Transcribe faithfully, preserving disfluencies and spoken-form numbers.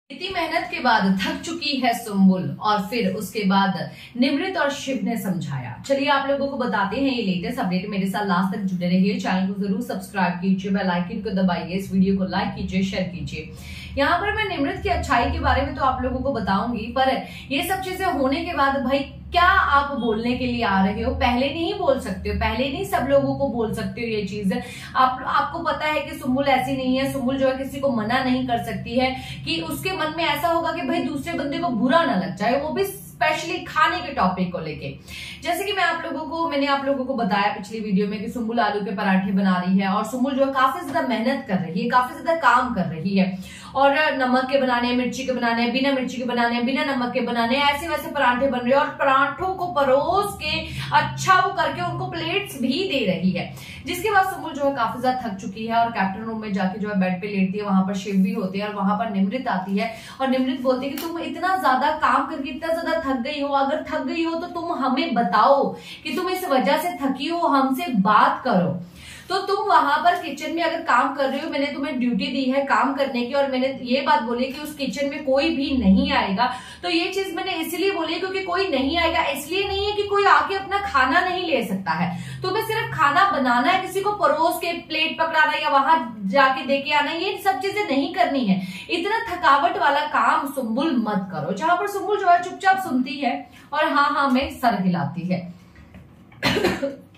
इतनी मेहनत के बाद थक चुकी है सुम्बुल और फिर उसके बाद निमृत और शिव ने समझाया। चलिए आप लोगों को बताते हैं ये लेटेस्ट अपडेट। मेरे साथ लास्ट तक जुड़े रहिए, चैनल को जरूर सब्सक्राइब कीजिए, बेल आइकन को दबाइए, इस वीडियो को लाइक कीजिए, शेयर कीजिए। यहाँ पर मैं निमृत की अच्छाई के बारे में तो आप लोगों को बताऊंगी, पर ये सब चीजें होने के बाद भाई क्या आप बोलने के लिए आ रहे हो? पहले नहीं बोल सकते हो, पहले नहीं सब लोगों को बोल सकते हो ये चीज। आप आपको पता है कि सुम्बुल ऐसी नहीं है, सुम्बुल जो है किसी को मना नहीं कर सकती है कि उसके मन में ऐसा होगा कि भाई दूसरे बंदे को बुरा ना लग जाए, वो भी स्पेशली खाने के टॉपिक को लेके। जैसे कि मैं आप लोगों को मैंने आप लोगों को बताया पिछली वीडियो में कि सुम्बुल आलू के पराठे बना रही है और सुम्बुल जो है काफी ज्यादा मेहनत कर रही है, काफी ज्यादा काम कर रही है और नमक के बनाने, मिर्ची के बनाने, बिना मिर्ची के बनाने, बिना नमक के बनाने, ऐसे वैसे पराठे बन रहे हैं और पराठों को परोस के अच्छा वो करके उनको प्लेट्स भी दे रही है। जिसके बाद सुम्बुल जो है काफी ज्यादा थक चुकी है और कैप्टन रूम में जाके जो है बेड पे लेटती है। वहां पर शिव भी होते हैं और वहां पर निमृत आती है और निमृत बोलती है कि तुम इतना ज्यादा काम करके इतना ज्यादा थक गई हो, अगर थक गई हो तो तुम हमें बताओ कि तुम इस वजह से थकी हो, हमसे बात करो। तो तुम वहां पर किचन में अगर काम कर रहे हो, मैंने तुम्हें ड्यूटी दी है काम करने की और मैंने ये बात बोली कि उस किचन में कोई भी नहीं आएगा। तो ये चीज मैंने इसलिए बोली क्योंकि कोई नहीं आएगा, इसलिए नहीं है कि कोई आके अपना खाना नहीं ले सकता है। तुम्हें सिर्फ खाना बनाना है, किसी को परोस के प्लेट पकड़ाना या वहां जाके देके आना, ये सब चीजें नहीं करनी है। इतना थकावट वाला काम सुम्बुल मत करो। जहां पर सुम्बुल जो है चुपचाप सुनती है और हाँ हाँ में सर हिलाती है।